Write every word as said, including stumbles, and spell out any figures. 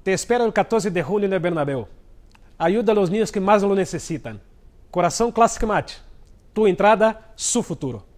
Te espero el catorce de julio en el Bernabéu. Ayuda a los niños que más lo necesitan. Corazón Classic Match. Tu entrada, su futuro.